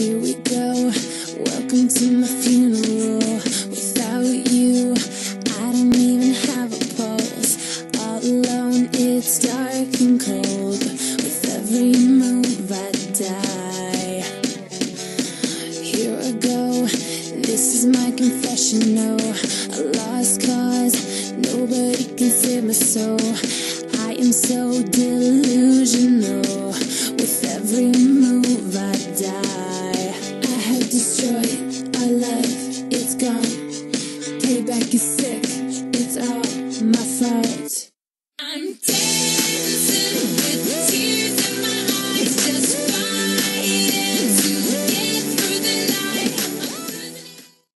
Here we go, welcome to my funeral. Without you, I don't even have a pulse. All alone, it's dark and cold. With every move I die. Here I go, this is my confession, no. A lost cause, nobody can save my soul. I am so delusional. With every move I die. I have destroyed our love, it's gone. Payback is sick, it's all my fault.